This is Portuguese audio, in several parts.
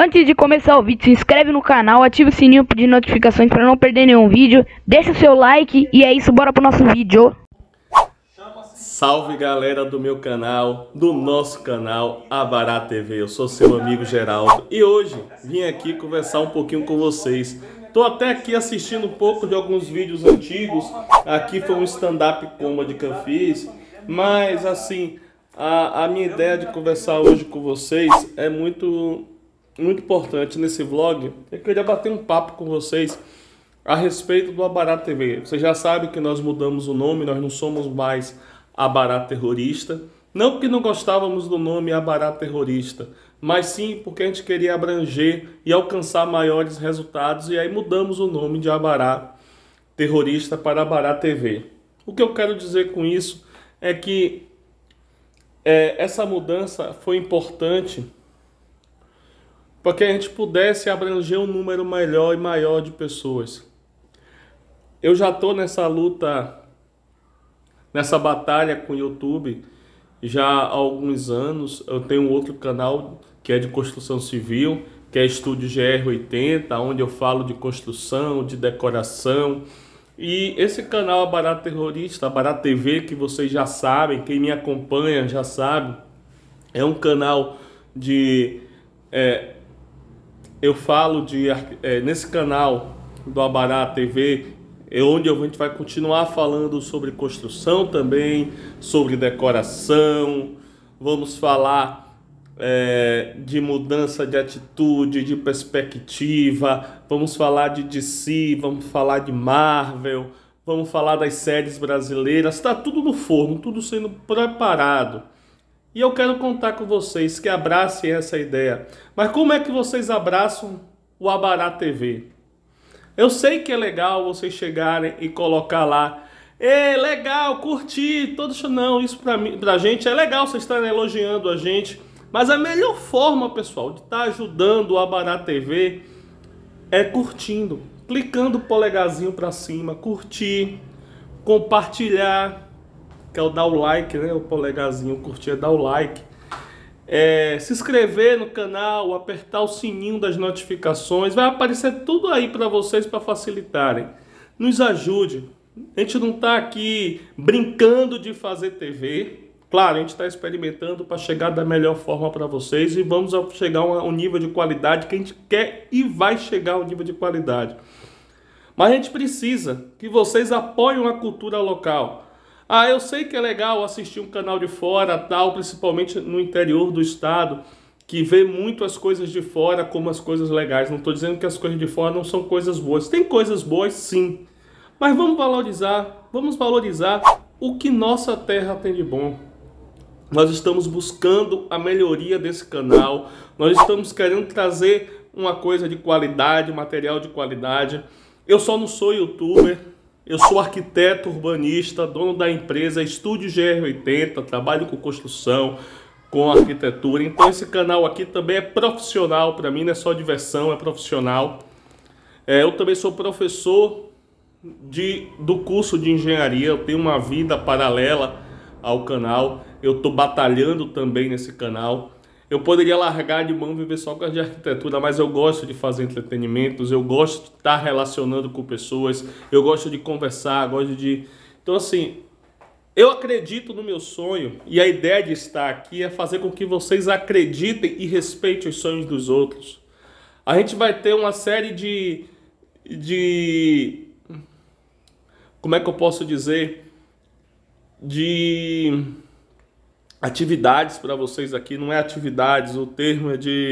Antes de começar o vídeo, se inscreve no canal, ativa o sininho de notificações para não perder nenhum vídeo. Deixa o seu like e é isso, bora pro nosso vídeo. Salve galera do meu canal, do nosso canal Abará TV, eu sou seu amigo Geraldo e hoje vim aqui conversar um pouquinho com vocês. Tô até aqui assistindo um pouco de alguns vídeos antigos, aqui foi um stand-up comedy que eu fiz, mas assim, a minha ideia de conversar hoje com vocês é muito importante nesse vlog. Eu queria bater um papo com vocês a respeito do Abará TV. Você já sabe que nós mudamos o nome, nós não somos mais Abará Terrorista, não porque não gostávamos do nome Abará Terrorista, mas sim porque a gente queria abranger e alcançar maiores resultados, e aí mudamos o nome de Abará Terrorista para Abará TV. O que eu quero dizer com isso é que essa mudança foi importante para que a gente pudesse abranger um número melhor e maior de pessoas. Eu já estou nessa luta, nessa batalha com o YouTube já há alguns anos. Eu tenho outro canal que é de construção civil, que é Estúdio GR80, onde eu falo de construção, de decoração. E esse canal Abará Terrorista, Abará TV, que vocês já sabem, quem me acompanha já sabe, é um canal de... eu falo nesse canal do Abará TV, onde a gente vai continuar falando sobre construção também, sobre decoração, vamos falar de mudança de atitude, de perspectiva, vamos falar de DC, vamos falar de Marvel, vamos falar das séries brasileiras, está tudo no forno, tudo sendo preparado. E eu quero contar com vocês que abracem essa ideia. Mas como é que vocês abraçam o Abará TV? Eu sei que é legal vocês chegarem e colocar lá, legal, curti, todos. Não, isso pra gente é legal, vocês estarem elogiando a gente. Mas a melhor forma, pessoal, de estar ajudando o Abará TV é curtindo, clicando o polegarzinho pra cima, curtir, compartilhar, que é o dar o like, né? O polegarzinho, curtir é dar o like. Se inscrever no canal, apertar o sininho das notificações, vai aparecer tudo aí para vocês para facilitarem. Nos ajude. A gente não está aqui brincando de fazer TV. Claro, a gente está experimentando para chegar da melhor forma para vocês e vamos chegar a um nível de qualidade que a gente quer e vai chegar ao nível de qualidade. Mas a gente precisa que vocês apoiem a cultura local. Eu sei que é legal assistir um canal de fora, tal, principalmente no interior do estado, que vê muito as coisas de fora como as coisas legais. Não estou dizendo que as coisas de fora não são coisas boas. Tem coisas boas, sim. Mas vamos valorizar o que nossa terra tem de bom. Nós estamos buscando a melhoria desse canal. Nós estamos querendo trazer uma coisa de qualidade, material de qualidade. Eu só não sou youtuber. Eu sou arquiteto urbanista, dono da empresa Estúdio GR80, trabalho com construção, com arquitetura. Então esse canal aqui também é profissional para mim, não é só diversão, é profissional. Eu também sou professor do curso de engenharia, eu tenho uma vida paralela ao canal. Eu estou batalhando também nesse canal. Eu poderia largar de mão e viver só com a de arquitetura, mas eu gosto de fazer entretenimentos, eu gosto de estar relacionando com pessoas, eu gosto de conversar, Então assim, eu acredito no meu sonho e a ideia de estar aqui é fazer com que vocês acreditem e respeitem os sonhos dos outros. A gente vai ter uma série como é que eu posso dizer? De atividades para vocês aqui, não é atividades, o termo é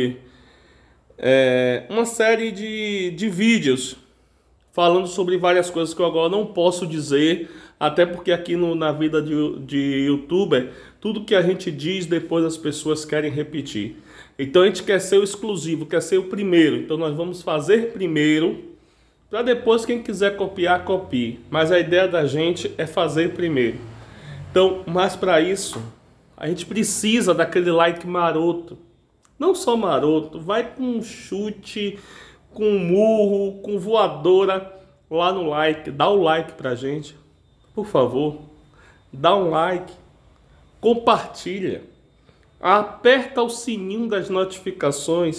uma série de vídeos falando sobre várias coisas que eu agora não posso dizer, até porque aqui na vida de youtuber, tudo que a gente diz depois as pessoas querem repetir. Então a gente quer ser o exclusivo, quer ser o primeiro, então nós vamos fazer primeiro, para depois quem quiser copiar, copie. Mas a ideia da gente é fazer primeiro. Então, mas para isso a gente precisa daquele like maroto. Não só maroto, vai com chute, com murro, com voadora lá no like. Dá o like pra gente, por favor. Dá um like, compartilha, aperta o sininho das notificações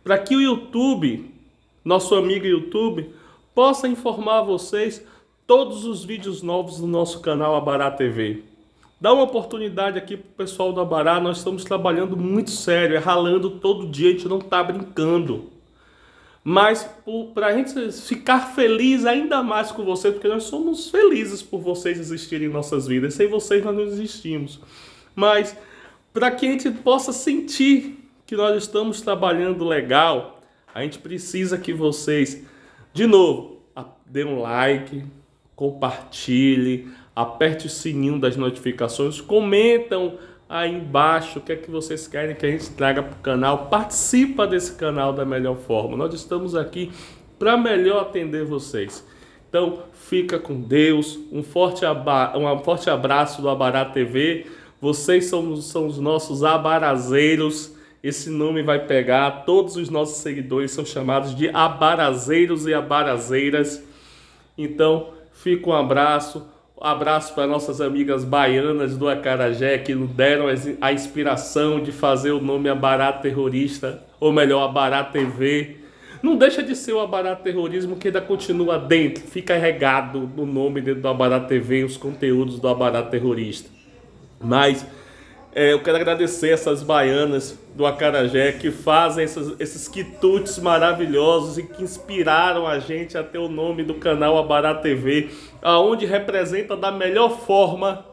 para que o YouTube, nosso amigo YouTube, possa informar vocês todos os vídeos novos do nosso canal Abará TV. Dá uma oportunidade aqui pro pessoal do Abará, nós estamos trabalhando muito sério, ralando todo dia, a gente não está brincando. Mas para a gente ficar feliz ainda mais com vocês, porque nós somos felizes por vocês existirem em nossas vidas, sem vocês nós não existimos. Mas para que a gente possa sentir que nós estamos trabalhando legal, a gente precisa que vocês, de novo, dê um like, compartilhe, aperte o sininho das notificações, comentam aí embaixo o que é que vocês querem que a gente traga para o canal, participa desse canal da melhor forma. Nós estamos aqui para melhor atender vocês. Então, fica com Deus, um forte abraço do Abará TV. Vocês são os nossos abarazeiros. Esse nome vai pegar, todos os nossos seguidores são chamados de abarazeiros e abarazeiras. Então, fica um abraço para nossas amigas baianas do Acarajé, que nos deram a inspiração de fazer o nome Abará Terrorista, ou melhor, Abará TV. Não deixa de ser o Abará Terrorismo, que ainda continua dentro, fica regado no nome dentro do Abará TV, os conteúdos do Abará Terrorista. Mas eu quero agradecer essas baianas do Acarajé que fazem esses quitutes maravilhosos e que inspiraram a gente a ter o nome do canal Abará TV, aonde representa da melhor forma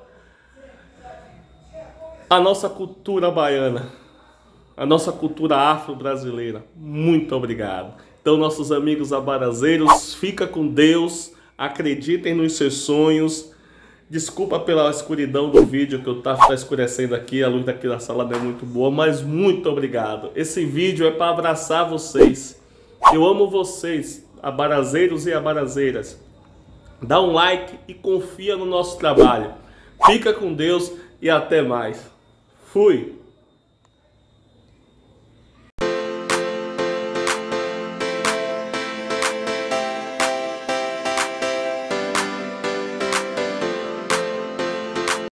a nossa cultura baiana, a nossa cultura afro-brasileira. Muito obrigado. Então, nossos amigos abarazeiros, fica com Deus, acreditem nos seus sonhos. Desculpa pela escuridão do vídeo, que eu tá escurecendo aqui, a luz daqui da sala não é muito boa, mas muito obrigado. Esse vídeo é para abraçar vocês. Eu amo vocês, abarazeiros e abarazeiras. Dá um like e confia no nosso trabalho. Fica com Deus e até mais. Fui!